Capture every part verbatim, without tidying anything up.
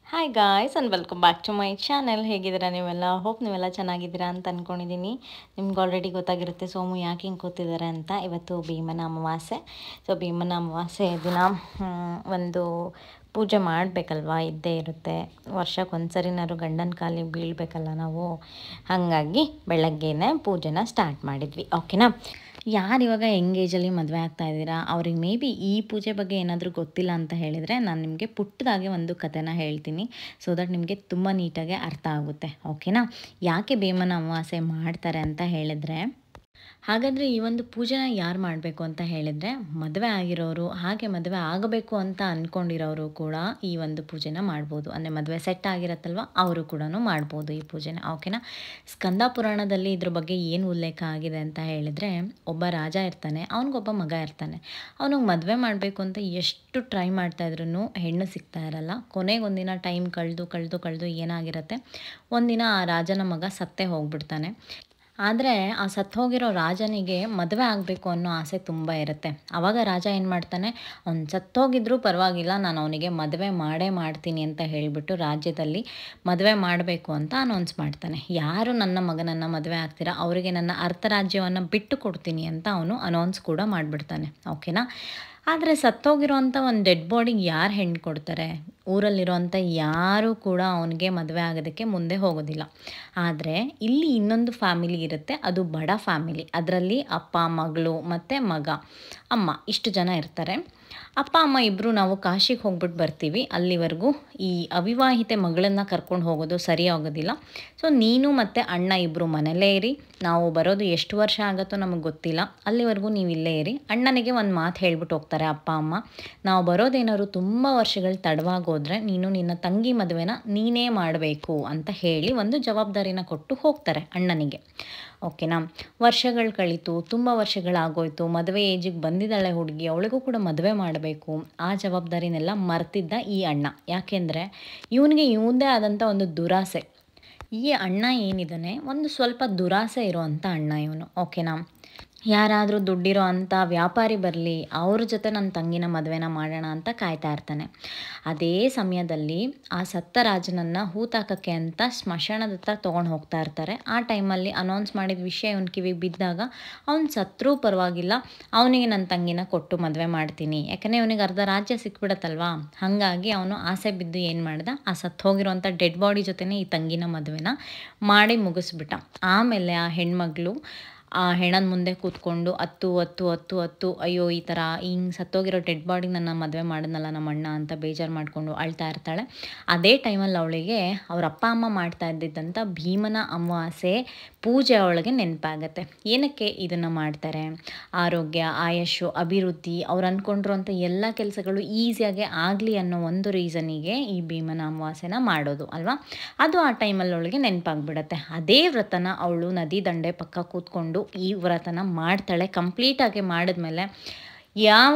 Hi guys and welcome back to my channel. ಹೇಗಿದ್ದೀರಾ ನೀವೆಲ್ಲ? Hope ನೀವೆಲ್ಲ ಚೆನ್ನಾಗಿದ್ದೀರಾ ಅಂತ ಅಂದ್ಕೊಂಡಿದ್ದೀನಿ. ನಿಮ್ಗೆ ಆಲ್ರೆಡಿ ಗೊತ್ತಾಗಿರುತ್ತೆ ಸೋಮು ಯಾಕೆ ಹಿಂಗೆ ಕೂತಿದ್ದಾರೆ ಅಂತ. ಇವತ್ತು ಭೀಮನ ಅಮಾವಾಸ್ಯೆ. ಸೊ ಭೀಮನ ಅಮಾವಾಸ್ಯೆ ದಿನ ಒಂದು ಪೂಜೆ ಮಾಡಬೇಕಲ್ವಾ, ಇದ್ದೇ ಇರುತ್ತೆ. ವರ್ಷಕ್ಕೆ ಒಂದು ಸರಿನಾದ್ರು ಗಂಡನ ಕಾಲಿಗೆ ಬೀಳಬೇಕಲ್ಲ ನಾವು. ಹಾಗಾಗಿ ಬೆಳಗ್ಗೆನೇ ಪೂಜೆನ ಸ್ಟಾರ್ಟ್ ಮಾಡಿದ್ವಿ. ಓಕೆನಾ? ಯಾರು ಇವಾಗ ಎಂಗೇಜಲ್ಲಿ ಮದುವೆ ಆಗ್ತಾ ಇದ್ದೀರಾ ಅವ್ರಿಗೆ ಮೇ ಬಿ ಈ ಪೂಜೆ ಬಗ್ಗೆ ಏನಾದರೂ ಗೊತ್ತಿಲ್ಲ ಅಂತ ಹೇಳಿದರೆ ನಾನು ನಿಮಗೆ ಪುಟ್ಟದಾಗೆ ಒಂದು ಕಥೆನ ಹೇಳ್ತೀನಿ. ಸೊ ದಟ್ ನಿಮಗೆ ತುಂಬ ನೀಟಾಗಿ ಅರ್ಥ ಆಗುತ್ತೆ. ಓಕೆನಾ? ಯಾಕೆ ಭೀಮನ ಅಮಾವಾಸ್ಯೆ ಮಾಡ್ತಾರೆ ಅಂತ ಹೇಳಿದರೆ, ಹಾಗಾದರೆ ಈ ಒಂದು ಪೂಜೆನ ಯಾರು ಮಾಡಬೇಕು ಅಂತ ಹೇಳಿದರೆ, ಮದುವೆ ಆಗಿರೋರು ಹಾಗೆ ಮದುವೆ ಆಗಬೇಕು ಅಂತ ಅಂದ್ಕೊಂಡಿರೋರು ಕೂಡ ಈ ಒಂದು ಪೂಜೆನ ಮಾಡ್ಬೋದು. ಅಂದರೆ ಮದುವೆ ಸೆಟ್ ಆಗಿರತ್ತಲ್ವ, ಅವರು ಕೂಡ ಮಾಡ್ಬೋದು ಈ ಪೂಜೆನ. ಓಕೆನಾ? ಸ್ಕಂದ ಪುರಾಣದಲ್ಲಿ ಇದ್ರ ಬಗ್ಗೆ ಏನು ಉಲ್ಲೇಖ ಆಗಿದೆ ಅಂತ ಹೇಳಿದರೆ, ಒಬ್ಬ ರಾಜ ಇರ್ತಾನೆ, ಅವನಿಗೊಬ್ಬ ಮಗ ಇರ್ತಾನೆ. ಅವನಿಗೆ ಮದುವೆ ಮಾಡಬೇಕು ಅಂತ ಎಷ್ಟು ಟ್ರೈ ಮಾಡ್ತಾಯಿದ್ರೂ ಹೆಣ್ಣು ಸಿಗ್ತಾ ಇರಲ್ಲ. ಕೊನೆಗೆ ಒಂದಿನ ಟೈಮ್ ಕಳೆದು ಕಳೆದು ಕಳೆದು ಏನಾಗಿರುತ್ತೆ, ಒಂದಿನ ಆ ರಾಜನ ಮಗ ಸತ್ತೇ ಹೋಗ್ಬಿಡ್ತಾನೆ. ಆದರೆ ಆ ಸತ್ತು ಹೋಗಿರೋ ರಾಜನಿಗೆ ಮದುವೆ ಆಗಬೇಕು ಅನ್ನೋ ಆಸೆ ತುಂಬ ಇರುತ್ತೆ. ಆವಾಗ ರಾಜ ಏನು ಮಾಡ್ತಾನೆ, ಅವ್ನು ಸತ್ತೋಗಿದ್ರೂ ಪರವಾಗಿಲ್ಲ, ನಾನು ಅವನಿಗೆ ಮದುವೆ ಮಾಡೇ ಮಾಡ್ತೀನಿ ಅಂತ ಹೇಳಿಬಿಟ್ಟು ರಾಜ್ಯದಲ್ಲಿ ಮದುವೆ ಮಾಡಬೇಕು ಅಂತ ಅನೌನ್ಸ್ ಮಾಡ್ತಾನೆ. ಯಾರು ನನ್ನ ಮಗನನ್ನು ಮದುವೆ ಆಗ್ತೀರಾ ಅವರಿಗೆ ನನ್ನ ಅರ್ಧ ರಾಜ್ಯವನ್ನು ಬಿಟ್ಟು ಕೊಡ್ತೀನಿ ಅಂತ ಅವನು ಅನೌನ್ಸ್ ಕೂಡ ಮಾಡಿಬಿಡ್ತಾನೆ. ಓಕೆನಾ? ಆದರೆ ಸತ್ತೋಗಿರೋವಂಥ ಒಂದು ಡೆಡ್ ಬಾಡಿಗೆ ಯಾರು ಹೆಣ್ಣು ಕೊಡ್ತಾರೆ? ಊರಲ್ಲಿರೋವಂಥ ಯಾರೂ ಕೂಡ ಅವನಿಗೆ ಮದುವೆ ಆಗೋದಕ್ಕೆ ಮುಂದೆ ಹೋಗೋದಿಲ್ಲ. ಆದರೆ ಇಲ್ಲಿ ಇನ್ನೊಂದು ಫ್ಯಾಮಿಲಿ ಇರುತ್ತೆ, ಅದು ಬಡ ಫ್ಯಾಮಿಲಿ. ಅದರಲ್ಲಿ ಅಪ್ಪ, ಮಗಳು ಮತ್ತು ಮಗ, ಅಮ್ಮ, ಇಷ್ಟು ಜನ ಇರ್ತಾರೆ. ಅಪ್ಪ ಅಮ್ಮ ಇಬ್ಬರು ನಾವು ಕಾಶಿಗೆ ಹೋಗ್ಬಿಟ್ಟು ಬರ್ತೀವಿ, ಅಲ್ಲಿವರೆಗೂ ಈ ಅವಿವಾಹಿತೆ ಮಗಳನ್ನು ಕರ್ಕೊಂಡು ಹೋಗೋದು ಸರಿ ಆಗೋದಿಲ್ಲ. ಸೊ ನೀನು ಮತ್ತು ಅಣ್ಣ ಇಬ್ಬರು ಮನೆಯಲ್ಲೇ ಇರಿ, ನಾವು ಬರೋದು ಎಷ್ಟು ವರ್ಷ ಆಗುತ್ತೋ ನಮಗೆ ಗೊತ್ತಿಲ್ಲ, ಅಲ್ಲಿವರೆಗೂ ನೀವು ಇಲ್ಲೇ ಇರಿ. ಅಣ್ಣನಿಗೆ ಒಂದು ಮಾತು ಹೇಳ್ಬಿಟ್ಟು ಹೋಗ್ತಾರೆ ಅಪ್ಪ ಅಮ್ಮ, ನಾವು ಬರೋದೇನಾದ್ರು ತುಂಬ ವರ್ಷಗಳು ತಡವಾಗೋದ್ರೆ ನೀನು ನಿನ್ನ ತಂಗಿ ಮದುವೆನ ನೀನೇ ಮಾಡಬೇಕು ಅಂತ ಹೇಳಿ ಒಂದು ಜವಾಬ್ದಾರಿನ ಕೊಟ್ಟು ಹೋಗ್ತಾರೆ ಅಣ್ಣನಿಗೆ. ಓಕೆನಾ? ವರ್ಷಗಳು ಕಳೀತು, ತುಂಬ ವರ್ಷಗಳಾಗೋಯ್ತು. ಮದುವೆ ಏಜಿಗೆ ಬಂದಿದ್ದಾಳೆ ಹುಡುಗಿ, ಅವಳಿಗೂ ಕೂಡ ಮದುವೆ ಮಾಡಬೇಕು. ಆ ಜವಾಬ್ದಾರಿನೆಲ್ಲ ಮರ್ತಿದ್ದ ಈ ಅಣ್ಣ. ಯಾಕೆಂದರೆ ಇವನಿಗೆ ಇವಂದೇ ಆದಂಥ ಒಂದು ದುರಾಸೆ. ಈ ಅಣ್ಣ ಏನಿದ್ದಾನೆ ಒಂದು ಸ್ವಲ್ಪ ದುರಾಸೆ ಇರೋವಂಥ ಅಣ್ಣ ಇವನು. ಓಕೆನಾ? ಯಾರಾದರೂ ದುಡ್ಡಿರೋ ಅಂಥ ವ್ಯಾಪಾರಿ ಬರಲಿ, ಅವ್ರ ಜೊತೆ ನನ್ನ ತಂಗಿನ ಮದುವೆನ ಮಾಡೋಣ ಅಂತ ಕಾಯ್ತಾ ಇರ್ತಾನೆ. ಅದೇ ಸಮಯದಲ್ಲಿ ಆ ಸತ್ತ ರಾಜನನ್ನು ಹೂತಾಕಕ್ಕೆ ಅಂತ ಸ್ಮಶಾನದ ಹತ್ರ ತೊಗೊಂಡು ಹೋಗ್ತಾ ಇರ್ತಾರೆ. ಆ ಟೈಮಲ್ಲಿ ಅನೌನ್ಸ್ ಮಾಡಿದ ವಿಷಯ ಇವನ ಕಿವಿಗೆ ಬಿದ್ದಾಗ ಅವ್ನು ಸತ್ರೂ ಪರವಾಗಿಲ್ಲ, ಅವನಿಗೆ ನನ್ನ ತಂಗಿನ ಕೊಟ್ಟು ಮದುವೆ ಮಾಡ್ತೀನಿ. ಯಾಕಂದರೆ ಇವನಿಗೆ ಅರ್ಧ ರಾಜ್ಯ ಸಿಕ್ಬಿಡತ್ತಲ್ವಾ. ಹಾಗಾಗಿ ಅವನು ಆಸೆ ಬಿದ್ದು ಏನು ಮಾಡ್ದ, ಆ ಸತ್ತು ಹೋಗಿರೋವಂಥ ಡೆಡ್ ಬಾಡಿ ಜೊತೆನೇ ಈ ತಂಗಿನ ಮದುವೆನ ಮಾಡಿ ಮುಗಿಸ್ಬಿಟ್ಟ. ಆಮೇಲೆ ಆ ಹೆಣ್ಮಗಳು ಆ ಹೆಣ್ಣನ ಮುಂದೆ ಕೂತ್ಕೊಂಡು ಹತ್ತು ಹತ್ತು ಹತ್ತು ಹತ್ತು ಅಯ್ಯೋ ಈ ಥರ ಹಿಂಗೆ ಸತ್ತೋಗಿರೋ ಡೆಡ್ ಬಾಡಿ ನನ್ನ ಮದುವೆ ಮಾಡಿದ್ನಲ್ಲ ನಮ್ಮ ಅಣ್ಣ ಅಂತ ಬೇಜಾರು ಮಾಡಿಕೊಂಡು ಅಳ್ತಾ ಇರ್ತಾಳೆ. ಅದೇ ಟೈಮಲ್ಲಿ ಅವಳಿಗೆ ಅವ್ರ ಅಪ್ಪ ಅಮ್ಮ ಮಾಡ್ತಾ ಇದ್ದಿದ್ದಂಥ ಭೀಮನ ಅಮಾವಾಸ್ಯೆ ಪೂಜೆ ಅವಳಿಗೆ ನೆನಪಾಗತ್ತೆ. ಏನಕ್ಕೆ ಇದನ್ನು ಮಾಡ್ತಾರೆ? ಆರೋಗ್ಯ, ಆಯಸ್ಸು, ಅಭಿವೃದ್ಧಿ, ಅವ್ರು ಅಂದ್ಕೊಂಡಿರೋಂಥ ಎಲ್ಲ ಕೆಲಸಗಳು ಈಸಿಯಾಗಿ ಆಗಲಿ ಅನ್ನೋ ಒಂದು ರೀಸನಿಗೆ ಈ ಭೀಮನ ಅಮಾವಾಸ್ಯೆನ ಮಾಡೋದು ಅಲ್ವಾ. ಅದು ಆ ಟೈಮಲ್ಲಿ ಅವಳಿಗೆ ನೆನಪಾಗ್ಬಿಡತ್ತೆ. ಅದೇ ವ್ರತನ ಅವಳು ನದಿ ದಂಡೆ ಪಕ್ಕ ಕೂತ್ಕೊಂಡು ಈ ವ್ರತನ ಮಾಡ್ತಾಳೆ. ಕಂಪ್ಲೀಟಾಗಿ ಮಾಡಿದ್ಮೇಲೆ ಯಾವ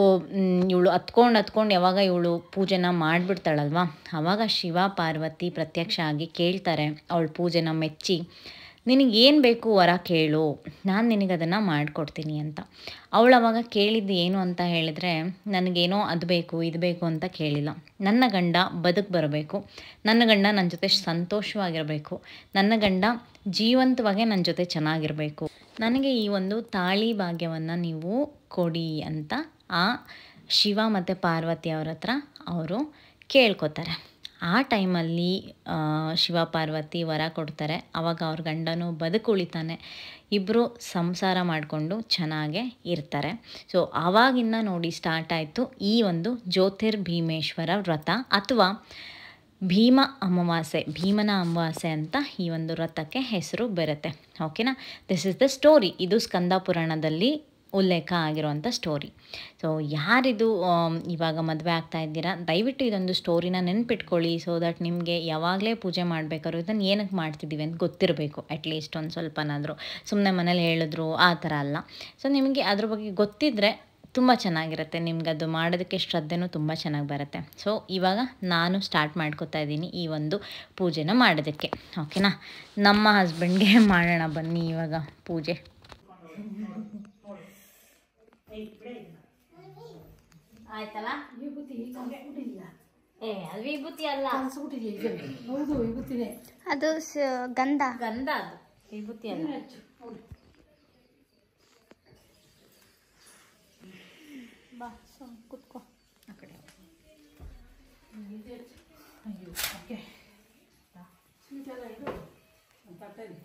ಇವಳು ಹತ್ಕೊಂಡು ಹತ್ಕೊಂಡು ಯಾವಾಗ ಇವಳು ಪೂಜೆನ ಮಾಡಿಬಿಡ್ತಾಳಲ್ವ, ಆವಾಗ ಶಿವ ಪಾರ್ವತಿ ಪ್ರತ್ಯಕ್ಷ ಆಗಿ ಕೇಳ್ತಾರೆ ಅವಳ ಪೂಜೆನ ಮೆಚ್ಚಿ, ನಿನಗೇನು ಬೇಕು ವರ ಕೇಳು, ನಾನು ನಿನಗದನ್ನು ಮಾಡಿಕೊಡ್ತೀನಿ ಅಂತ. ಅವಳು ಅವಾಗ ಕೇಳಿದ್ದು ಏನು ಅಂತ ಹೇಳಿದರೆ, ನನಗೇನೋ ಅದು ಬೇಕು ಇದು ಬೇಕು ಅಂತ ಕೇಳಿಲ್ಲ. ನನ್ನ ಗಂಡ ಬದುಕು ಬರಬೇಕು, ನನ್ನ ಗಂಡ ನನ್ನ ಜೊತೆ ಸಂತೋಷವಾಗಿರಬೇಕು, ನನ್ನ ಗಂಡ ಜೀವಂತವಾಗೇ ನನ್ನ ಜೊತೆ ಚೆನ್ನಾಗಿರಬೇಕು, ನನಗೆ ಈ ಒಂದು ತಾಳಿ ಭಾಗ್ಯವನ್ನು ನೀವು ಕೊಡಿ ಅಂತ ಆ ಶಿವ ಮತ್ತು ಪಾರ್ವತಿ ಅವ್ರ ಹತ್ರ ಅವರು ಕೇಳ್ಕೊತಾರೆ. ಆ ಟೈಮಲ್ಲಿ ಶಿವ ಪಾರ್ವತಿ ವರ ಕೊಡ್ತಾರೆ. ಆವಾಗ ಅವ್ರ ಗಂಡನೂ ಬದುಕು ಉಳಿತಾನೆ, ಇಬ್ಬರು ಸಂಸಾರ ಮಾಡಿಕೊಂಡು ಚೆನ್ನಾಗೇ ಇರ್ತಾರೆ. ಸೊ ಆವಾಗಿಂದ ನೋಡಿ ಸ್ಟಾರ್ಟ್ ಆಯಿತು ಈ ಒಂದು ಜ್ಯೋತಿರ್ಭೀಮೇಶ್ವರ ವ್ರತ ಅಥವಾ ಭೀಮ ಅಮಾವಾಸ್ಯೆ, ಭೀಮನ ಅಮಾವಾಸ್ಯೆ ಅಂತ ಈ ಒಂದು ವ್ರತಕ್ಕೆ ಹೆಸರು ಬರುತ್ತೆ. ಓಕೆನಾ? This is the story. ಇದು ಸ್ಕಂದ ಪುರಾಣದಲ್ಲಿ ಉಲ್ಲೇಖ ಆಗಿರುವಂಥ ಸ್ಟೋರಿ. ಸೊ ಯಾರಿದು ಇವಾಗ ಮದುವೆ ಆಗ್ತಾ ಇದ್ದೀರಾ ದಯವಿಟ್ಟು ಇದೊಂದು ಸ್ಟೋರಿನ ನೆನ್ಪಿಟ್ಕೊಳ್ಳಿ. ಸೊ ದಟ್ ನಿಮಗೆ ಯಾವಾಗಲೇ ಪೂಜೆ ಮಾಡಬೇಕಾದ್ರು ಇದನ್ನು ಏನಕ್ಕೆ ಮಾಡ್ತಿದ್ದೀವಿ ಅಂತ ಗೊತ್ತಿರಬೇಕು. ಅಟ್ಲೀಸ್ಟ್ ಒಂದು ಸ್ವಲ್ಪನಾದರೂ, ಸುಮ್ಮನೆ ಮನೇಲಿ ಹೇಳಿದ್ರು ಆ ಥರ ಅಲ್ಲ. ಸೊ ನಿಮಗೆ ಅದ್ರ ಬಗ್ಗೆ ಗೊತ್ತಿದ್ದರೆ ತುಂಬ ಚೆನ್ನಾಗಿರುತ್ತೆ, ನಿಮ್ಗೆ ಅದು ಮಾಡೋದಕ್ಕೆ ಶ್ರದ್ಧೆನೂ ತುಂಬ ಚೆನ್ನಾಗಿ ಬರುತ್ತೆ. ಸೊ ಇವಾಗ ನಾನು ಸ್ಟಾರ್ಟ್ ಮಾಡ್ಕೊತಾ ಇದ್ದೀನಿ ಈ ಒಂದು ಪೂಜೆನ ಮಾಡೋದಕ್ಕೆ. ಓಕೆನಾ? ನಮ್ಮ ಹಸ್ಬೆಂಡ್ಗೆ ಮಾಡೋಣ ಬನ್ನಿ ಇವಾಗ ಪೂಜೆ. ಆಯ್ತಲ್ಲ? ಏ ಅದು ವಿಭೂತಿ ಅಲ್ಲ, ಹೌದು ವಿಭೂತಿನೇ, ಅದು ಗಂಧ ಗಂಧ, ಅದು ವಿಭೂತಿ ಅಲ್ಲ. ಬಾ ಸುಮ್ ಕುತ್ಕೋ ಆ ಕಡೆ. ಅಯ್ಯೋ ಓಕೆ ಸ್ವೀಟ್ ಎಲ್ಲ ಇದು ತಟ್ಟೆಲಿ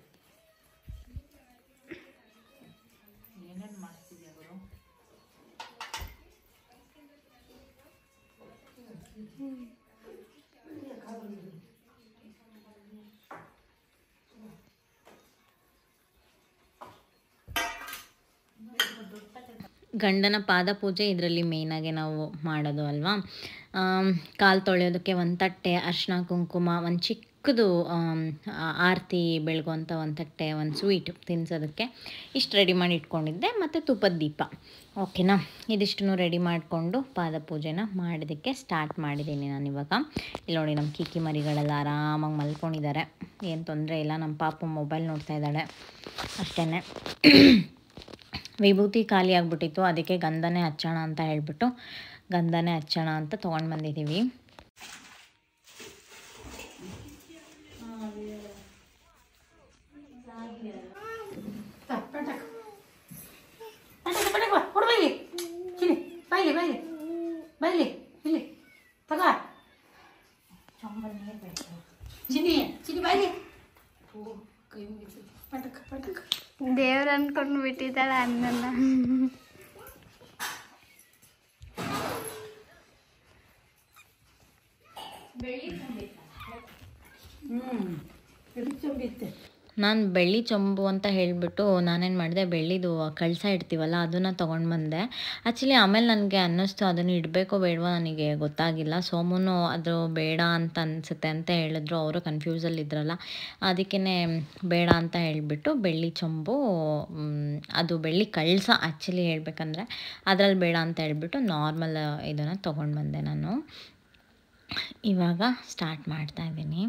ಏನೇನು ಮಾಡ್ತಿದ್ಯಾ ಅವರು? ಗಂಡನ ಪಾದ ಪೂಜೆ ಇದರಲ್ಲಿ ಮೇಯ್ನಾಗೆ ನಾವು ಮಾಡೋದು ಅಲ್ವಾ. ಕಾಲು ತೊಳೆಯೋದಕ್ಕೆ ಒಂದು ತಟ್ಟೆ, ಅರಿಶಿನ ಕುಂಕುಮ, ಒಂದು ಚಿಕ್ಕದು ಆರತಿ ಬೆಳಗುವಂಥ ಒಂದು ತಟ್ಟೆ, ಒಂದು ಸ್ವೀಟ್ ತಿನ್ನಿಸೋದಕ್ಕೆ ಇಷ್ಟು ರೆಡಿ ಮಾಡಿ ಇಟ್ಕೊಂಡಿದ್ದೆ, ಮತ್ತು ತುಪ್ಪದ ದೀಪ. ಓಕೆನಾ, ಇದಿಷ್ಟನ್ನು ರೆಡಿ ಮಾಡಿಕೊಂಡು ಪಾದ ಪೂಜೆನ ಮಾಡೋದಕ್ಕೆ ಸ್ಟಾರ್ಟ್ ಮಾಡಿದ್ದೀನಿ ನಾನು ಇವಾಗ. ಇಲ್ಲಿ ನೋಡಿ ನಮ್ಮ ಕಿಕ್ಕಿ ಮರಿಗಳೆಲ್ಲ ಆರಾಮಾಗಿ ಮಲ್ಕೊಂಡಿದ್ದಾರೆ, ಏನು ತೊಂದರೆ ಇಲ್ಲ. ನಮ್ಮ ಪಾಪು ಮೊಬೈಲ್ ನೋಡ್ತಾ ಇದ್ದಾಳೆ ಅಷ್ಟೇ. ವಿಭೂತಿ ಖಾಲಿ ಆಗಿಬಿಟ್ಟಿತ್ತು, ಅದಕ್ಕೆ ಗಂಧನೇ ಹಚ್ಚೋಣ ಅಂತ ಹೇಳಿಬಿಟ್ಟು ಗಂಧನೇ ಹಚ್ಚೋಣ ಅಂತ ತೊಗೊಂಡು ಬಂದಿದ್ದೀವಿ. ದೇವ್ರ ಅನ್ಕೊಂಡು ಬಿಟ್ಟಿದ್ದಾಳೆ ಅನ್ನಲ್ಲ. ನಾನು ಬೆಳ್ಳಿ ಚೊಂಬು ಅಂತ ಹೇಳಿಬಿಟ್ಟು ನಾನೇನು ಮಾಡಿದೆ, ಬೆಳ್ಳಿದು ಕಳಸ ಇಡ್ತೀವಲ್ಲ ಅದನ್ನು ತೊಗೊಂಡು ಬಂದೆ. ಆ್ಯಕ್ಚುಲಿ ಆಮೇಲೆ ನನಗೆ ಅನ್ನಿಸ್ತು ಅದನ್ನು ಇಡಬೇಕೋ ಬೇಡವೋ ನನಗೆ ಗೊತ್ತಾಗಿಲ್ಲ. ಸೋಮುನು ಅದು ಬೇಡ ಅಂತ ಅನಿಸುತ್ತೆ ಅಂತ ಹೇಳಿದ್ರು, ಅವರು ಕನ್ಫ್ಯೂಸಲ್ಲಿ ಇದ್ರಲ್ಲ, ಅದಕ್ಕೇ ಬೇಡ ಅಂತ ಹೇಳಿಬಿಟ್ಟು ಬೆಳ್ಳಿ ಚೊಂಬು, ಅದು ಬೆಳ್ಳಿ ಕಳಸ ಆ್ಯಕ್ಚುಲಿ ಹೇಳ್ಬೇಕಂದ್ರೆ ಅದರಲ್ಲಿ ಬೇಡ ಅಂತ ಹೇಳಿಬಿಟ್ಟು ನಾರ್ಮಲ್ ಇದನ್ನು ತೊಗೊಂಡು ಬಂದೆ ನಾನು. ಇವಾಗ ಸ್ಟಾರ್ಟ್ ಮಾಡ್ತಾಯಿದ್ದೀನಿ.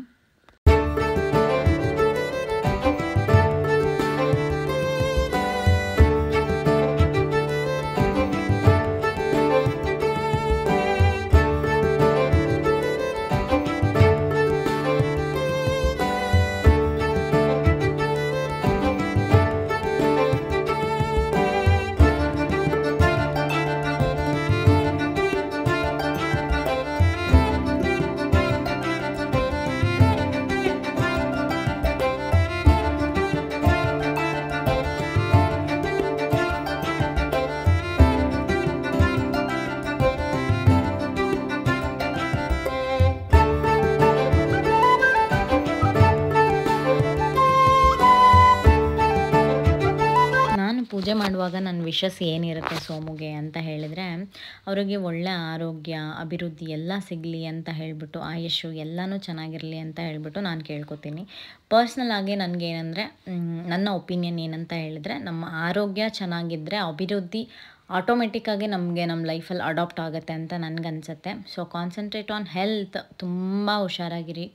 ಪೂಜೆ ಮಾಡುವಾಗ ನನ್ನ ವಿಶಸ್ ಏನಿರುತ್ತೆ ಸೋಮುಗೆ ಅಂತ ಹೇಳಿದರೆ, ಅವರಿಗೆ ಒಳ್ಳೆ ಆರೋಗ್ಯ, ಅಭಿವೃದ್ಧಿ ಎಲ್ಲ ಸಿಗಲಿ ಅಂತ ಹೇಳಿಬಿಟ್ಟು, ಆಯುಷು ಎಲ್ಲನೂ ಚೆನ್ನಾಗಿರಲಿ ಅಂತ ಹೇಳಿಬಿಟ್ಟು ನಾನು ಕೇಳ್ಕೊತೀನಿ. ಪರ್ಸ್ನಲ್ ಆಗಿ ನನಗೇನೆಂದರೆ, ನನ್ನ ಒಪಿನಿಯನ್ ಏನಂತ ಹೇಳಿದರೆ, ನಮ್ಮ ಆರೋಗ್ಯ ಚೆನ್ನಾಗಿದ್ದರೆ ಅಭಿವೃದ್ಧಿ ಆಟೋಮೆಟಿಕ್ಕಾಗಿ ನಮಗೆ ನಮ್ಮ ಲೈಫಲ್ಲಿ ಅಡಾಪ್ಟ್ ಆಗುತ್ತೆ ಅಂತ ನನಗನ್ಸುತ್ತೆ. ಸೊ ಕಾನ್ಸಂಟ್ರೇಟ್ ಆನ್ ಹೆಲ್ತ್, ತುಂಬ ಹುಷಾರಾಗಿರಿ.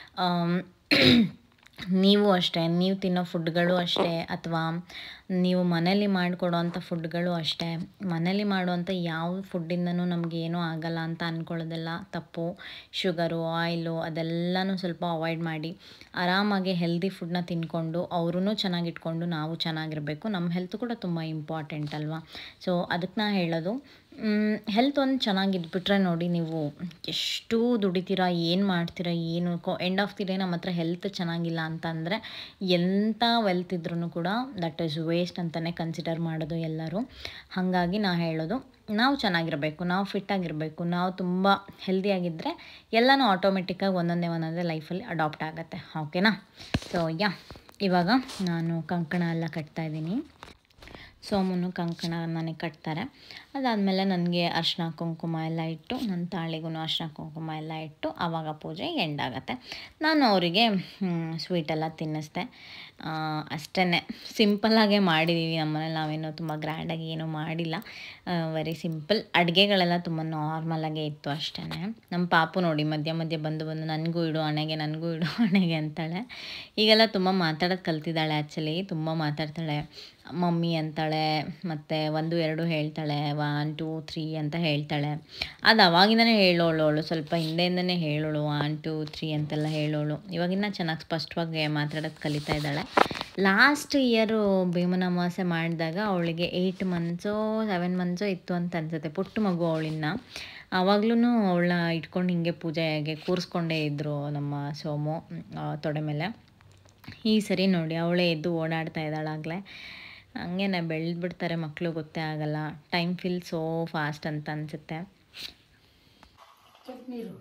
ನೀವು ಅಷ್ಟೇ, ನೀವು ತಿನ್ನೋ ಫುಡ್ಗಳು ಅಷ್ಟೇ, ಅಥವಾ ನೀವು ಮನೇಲಿ ಮಾಡಿಕೊಡೋವಂಥ ಫುಡ್ಗಳು ಅಷ್ಟೇ. ಮನೇಲಿ ಮಾಡುವಂಥ ಯಾವ ಫುಡ್ಡಿಂದನೂ ನಮಗೆ ಏನೂ ಆಗೋಲ್ಲ ಅಂತ ಅಂದ್ಕೊಳ್ಳೋದೆಲ್ಲ ತಪ್ಪು. ಶುಗರು, ಆಯಿಲು ಅದೆಲ್ಲನೂ ಸ್ವಲ್ಪ ಅವಾಯ್ಡ್ ಮಾಡಿ ಆರಾಮಾಗಿ ಹೆಲ್ದಿ ಫುಡ್ನ ತಿಂದ್ಕೊಂಡು ಅವ್ರೂ ಚೆನ್ನಾಗಿಟ್ಕೊಂಡು ನಾವು ಚೆನ್ನಾಗಿರಬೇಕು. ನಮ್ಮ ಹೆಲ್ತ್ ಕೂಡ ತುಂಬ ಇಂಪಾರ್ಟೆಂಟ್ ಅಲ್ವಾ. ಸೊ ಅದಕ್ಕೆ ನಾ ಹೇಳೋದು, ಹೆಲ್ತ್ ಒಂದು ಚೆನ್ನಾಗಿದ್ಬಿಟ್ರೆ ನೋಡಿ, ನೀವು ಎಷ್ಟು ದುಡಿತೀರಾ, ಏನು ಮಾಡ್ತೀರಾ, ಏನು ಕೊ ಎಂಡ್ ಆಫ್ ದಿ ಡೇ ನಮ್ಮ ಹತ್ರ ಹೆಲ್ತ್ ಚೆನ್ನಾಗಿಲ್ಲ ಅಂತ ಅಂದರೆ ಎಂಥ ವೆಲ್ತ್ ಇದ್ರೂ ಕೂಡ ದಟ್ ಈಸ್ ವೇಸ್ಟ್ ಅಂತಲೇ ಕನ್ಸಿಡರ್ ಮಾಡೋದು ಎಲ್ಲರೂ. ಹಾಗಾಗಿ ನಾ ಹೇಳೋದು, ನಾವು ಚೆನ್ನಾಗಿರಬೇಕು, ನಾವು ಫಿಟ್ಟಾಗಿರಬೇಕು, ನಾವು ತುಂಬ ಹೆಲ್ದಿಯಾಗಿದ್ದರೆ ಎಲ್ಲನೂ ಆಟೋಮೆಟಿಕ್ಕಾಗಿ ಒಂದೊಂದೇ ಒಂದೊಂದೇ ಲೈಫಲ್ಲಿ ಅಡಾಪ್ಟ್ ಆಗುತ್ತೆ. ಓಕೆನಾ. ಸೊ ಯಾ ಇವಾಗ ನಾನು ಕಂಕಣ ಎಲ್ಲ ಕಟ್ತಾಯಿದ್ದೀನಿ. ಸೋಮುನು ಕಂಕಣ ನನಗೆ ಕಟ್ತಾರೆ. ಅದಾದಮೇಲೆ ನನಗೆ ಅರಿಶಿನ ಕುಂಕುಮ ಎಲ್ಲ ಇಟ್ಟು, ನನ್ನ ತಾಳಿಗೂ ಅರಿಶಿನ ಕುಂಕುಮ ಎಲ್ಲ ಇಟ್ಟು ಆವಾಗ ಪೂಜೆ ಎಂಡ್ ಆಗುತ್ತೆ. ನಾನು ಅವರಿಗೆ ಸ್ವೀಟೆಲ್ಲ ತಿನ್ನಿಸ್ದೆ. ಅಷ್ಟೇ ಸಿಂಪಲ್ಲಾಗೇ ಮಾಡಿದ್ದೀವಿ ನಮ್ಮನೇಲಿ. ನಾವೇನೋ ತುಂಬ ಗ್ರ್ಯಾಂಡಾಗಿ ಏನೂ ಮಾಡಿಲ್ಲ, ವೆರಿ ಸಿಂಪಲ್. ಅಡುಗೆಗಳೆಲ್ಲ ತುಂಬ ನಾರ್ಮಲಾಗೇ ಇತ್ತು ಅಷ್ಟೇ. ನಮ್ಮ ಪಾಪು ನೋಡಿ ಮಧ್ಯ ಮಧ್ಯೆ ಬಂದು ಬಂದು ನನಗೂ ಇಡು ಹಣೆಗೆ, ನನಗೂ ಇಡು ಹಣೆಗೆ ಅಂತಾಳೆ. ಈಗೆಲ್ಲ ತುಂಬ ಮಾತಾಡೋದು ಕಲ್ತಿದ್ದಾಳೆ. ಆ್ಯಕ್ಚುಲಿ ತುಂಬ ಮಾತಾಡ್ತಾಳೆ. ಮಮ್ಮಿ ಅಂತಾಳೆ, ಮತ್ತು ಒಂದು ಎರಡು ಹೇಳ್ತಾಳೆ, ಒನ್ ಟೂ ತ್ರೀ ಅಂತ ಹೇಳ್ತಾಳೆ. ಅದು ಅವಾಗಿಂದನೇ ಹೇಳೋಳು, ಅವಳು ಸ್ವಲ್ಪ ಹಿಂದೆಯಿಂದನೇ ಹೇಳೋಳು, ಒನ್ ಟೂ ತ್ರೀ ಅಂತೆಲ್ಲ ಹೇಳೋಳು. ಇವಾಗಿನ್ನ ಚೆನ್ನಾಗಿ ಸ್ಪಷ್ಟವಾಗಿ ಮಾತಾಡೋದು ಕಲಿತಾ ಇದ್ದಾಳೆ. ಲಾಸ್ಟ್ ಇಯರು ಭೀಮನ ಅಮಾವಾಸ್ಯೆ ಮಾಡಿದಾಗ ಅವಳಿಗೆ ಏಯ್ಟ್ ಮಂತ್ಸೋ ಸೆವೆನ್ ಮಂತ್ಸೋ ಇತ್ತು ಅಂತ ಅನಿಸುತ್ತೆ. ಪುಟ್ಟ ಮಗು ಅವಳಿನ್ನ. ಆವಾಗ್ಲೂ ಅವಳನ್ನ ಇಟ್ಕೊಂಡು ಹಿಂಗೆ ಪೂಜೆಗೆ ಕೂರಿಸ್ಕೊಂಡೇ ಇದ್ದರು ನಮ್ಮ ಸೋಮು ತೊಡೆ ಮೇಲೆ. ಈ ಸರಿ ನೋಡಿ ಅವಳೇ ಎದ್ದು ಓಡಾಡ್ತಾ ಇದ್ದಾಳಾಗಲೇ. ಹಂಗೇನೆ ಬೆಳೆದ್ಬಿಡ್ತಾರೆ ಮಕ್ಕಳು, ಗೊತ್ತೇ ಆಗಲ್ಲ. ಟೈಮ್ ಫೀಲ್ ಸೋ ಫಾಸ್ಟ್ ಅಂತ ಅನಿಸುತ್ತೆ. ಸ್ವಲ್ಪ ನೀರು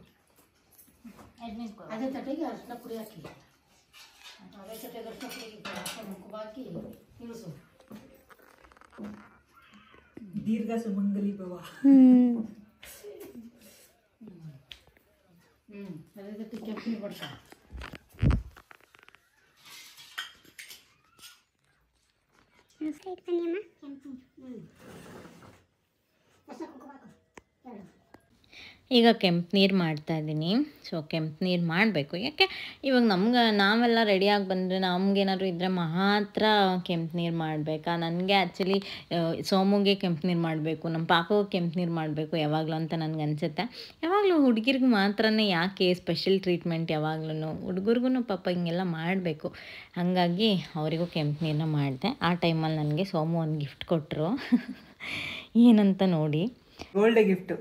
ಅದೇ ತಟ್ಟೆಗೆ ಅರಿಶಿನ ಪುಡಿ ಹಾಕಿ, ಅದೇ ತಟ್ಟೆಗೆ ಅರಿಶಿನ ಪುಡಿ ಅರಿಶಿನ ಕುಂಕುಮ ಹಾಕಿ ಇಳಿಸು. ದೀರ್ಘ ಸುಮಂಗಲಿ ಭವ. ಹ್ಞೂ ಅದೇ ತಟ್ಟೆ ಕೆಂಪು ನೀರು ಬಡ್ಸ. ಈಗ ಕೆಂಪು ನೀರು ಮಾಡ್ತಾಯಿದ್ದೀನಿ. ಸೊ ಕೆಂಪು ನೀರು ಮಾಡಬೇಕು. ಯಾಕೆ ಇವಾಗ ನಮ್ಗೆ ನಾವೆಲ್ಲ ರೆಡಿಯಾಗಿ ಬಂದರೆ ನಮಗೇನಾದ್ರು ಇದ್ದರೆ ಮಾತ್ರ ಕೆಂಪು ನೀರು ಮಾಡಬೇಕಾ? ನನಗೆ ಆ್ಯಕ್ಚುಲಿ ಸೋಮುಗೆ ಕೆಂಪು ನೀರು ಮಾಡಬೇಕು, ನಮ್ಮ ಪಾಪಗೆ ಕೆಂಪು ನೀರು ಮಾಡಬೇಕು ಯಾವಾಗಲೂ ಅಂತ ನನಗೆ ಅನಿಸುತ್ತೆ. ಯಾವಾಗಲೂ ಹುಡುಗಿರ್ಗೆ ಮಾತ್ರನೇ ಯಾಕೆ ಸ್ಪೆಷಲ್ ಟ್ರೀಟ್ಮೆಂಟ್? ಯಾವಾಗ್ಲೂ ಹುಡುಗರಿಗೂ ಪಾಪ ಹಿಂಗೆಲ್ಲ ಮಾಡಬೇಕು. ಹಾಗಾಗಿ ಅವರಿಗೂ ಕೆಂಪು ನೀರನ್ನ ಮಾಡಿದೆ. ಆ ಟೈಮಲ್ಲಿ ನನಗೆ ಸೋಮು ಒಂದು ಗಿಫ್ಟ್ ಕೊಟ್ಟರು. ಏನಂತ ನೋಡಿ, ಗೋಲ್ಡ್ ಗಿಫ್ಟು.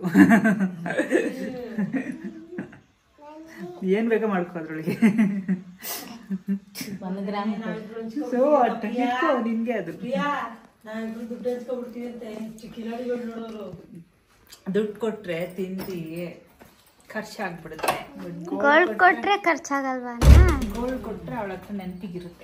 ಏನು ಬೇಕೋ ಮಾಡ್ಕೋ ಅದ್ರೊಳಗೆ. ಒಂದು ಗ್ರಾಮ್ ಸೊ ನಿನ್ಗೆ ಅದು ದುಡ್ಡು ಹಂಚ್ಕೊಬಿಡ್ತೀವಿ ಅಂತ ಕಿಲಾಡಿಗಳು ನೋಡೋರು. ದುಡ್ಡು ಕೊಟ್ರೆ ತಿಂದು ಖರ್ಚಾಗ್ಬಿಡುತ್ತೆ. ಗೋಲ್ಡ್ ಕೊಟ್ರೆ ಖರ್ಚಾಗಲ್ವಾ? ಗೋಲ್ಡ್ ಕೊಟ್ರೆ ಅವಳ ಹತ್ರ ನೆನಪಿಗಿರುತ್ತೆ.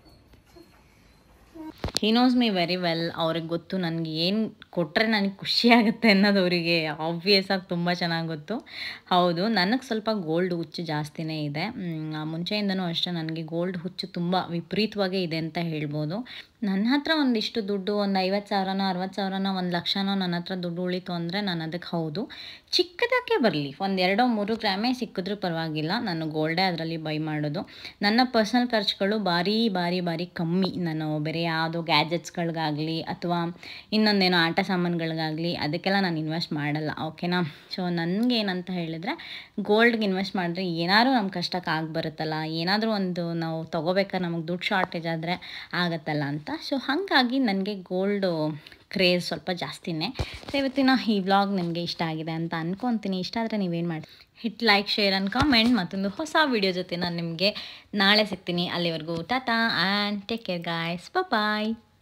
He knows me very well. ಅವ್ರಿಗೆ ಗೊತ್ತು ನನಗೆ ಏನು ಕೊಟ್ಟರೆ ನನಗೆ ಖುಷಿ ಆಗುತ್ತೆ ಅನ್ನೋದು ಅವರಿಗೆ ಆಬ್ವಿಯಸ್ ಆಗಿ ತುಂಬ ಚೆನ್ನಾಗಿ ಗೊತ್ತು. ಹೌದು, ನನಗೆ ಸ್ವಲ್ಪ ಗೋಲ್ಡ್ ಹುಚ್ಚು ಜಾಸ್ತಿನೇ ಇದೆ. ಮುಂಚೆಯಿಂದನೂ ಅಷ್ಟೇ ನನಗೆ ಗೋಲ್ಡ್ ಹುಚ್ಚು ತುಂಬ ವಿಪರೀತವಾಗೇ ಇದೆ ಅಂತ ಹೇಳ್ಬೋದು. ನನ್ನ ಹತ್ರ ಒಂದಿಷ್ಟು ದುಡ್ಡು, ಒಂದು ಐವತ್ತು ಸಾವಿರನೋ ಅರವತ್ತು ಸಾವಿರನೋ ಒಂದು ಲಕ್ಷನೋ ನನ್ನ ಹತ್ರ ದುಡ್ಡು ಉಳಿತು ಅಂದರೆ ನಾನು ಅದಕ್ಕೆ ಹೌದು ಚಿಕ್ಕದಕ್ಕೆ ಬರಲಿ, ಒಂದು ಎರಡೋ ಮೂರು ಗ್ರಾಮೇ ಸಿಕ್ಕಿದ್ರೂ ಪರವಾಗಿಲ್ಲ, ನಾನು ಗೋಲ್ಡೇ ಅದರಲ್ಲಿ ಬೈ ಮಾಡೋದು. ನನ್ನ ಪರ್ಸ್ನಲ್ ಖರ್ಚುಗಳು ಭಾರಿ ಭಾರಿ ಭಾರಿ ಕಮ್ಮಿ. ನಾನು ಬೇರೆ ಯಾವುದೋ ಗ್ಯಾಜೆಟ್ಸ್ಗಳಿಗಾಗಲಿ ಅಥವಾ ಇನ್ನೊಂದೇನೋ ಆಟ ಸಾಮಾನುಗಳಿಗಾಗಲಿ ಅದಕ್ಕೆಲ್ಲ ನಾನು ಇನ್ವೆಸ್ಟ್ ಮಾಡಲ್ಲ, ಓಕೆನಾ? ಸೊ ನನಗೇನಂತ ಹೇಳಿದರೆ ಗೋಲ್ಡ್ಗೆ ಇನ್ವೆಸ್ಟ್ ಮಾಡಿದ್ರೆ ಏನಾದರೂ ನಮ್ಮ ಕಷ್ಟಕ್ಕೆ ಆಗಿ ಬರುತ್ತಲ್ಲ, ಏನಾದರೂ ಒಂದು ನಾವು ತೊಗೋಬೇಕಾದ್ರೆ ನಮಗೆ ದುಡ್ಡು ಶಾರ್ಟೇಜ್ ಆದರೆ ಆಗತ್ತಲ್ಲ ಅಂತ. ಸೊ ಹಾಗಾಗಿ ನನಗೆ ಗೋಲ್ಡು ಕ್ರೇಜ್ ಸ್ವಲ್ಪ ಜಾಸ್ತಿನೇ. ಸೊ ಇವತ್ತಿನ ಈ ವ್ಲಾಗ್ ನಿಮಗೆ ಇಷ್ಟ ಆಗಿದೆ ಅಂತ ಅಂದ್ಕೊತೀನಿ. ಇಷ್ಟ ಆದರೆ ನೀವೇನು ಮಾಡಿ hit like, share and comment. ಮತ್ತೊಂದು ಹೊಸ ವಿಡಿಯೋ ಜೊತೆ ನಾನು ನಿಮಗೆ ನಾಳೆ ಸಿಗ್ತೀನಿ. ಅಲ್ಲಿವರೆಗೂ ಟಾಟಾ and take care guys, bye.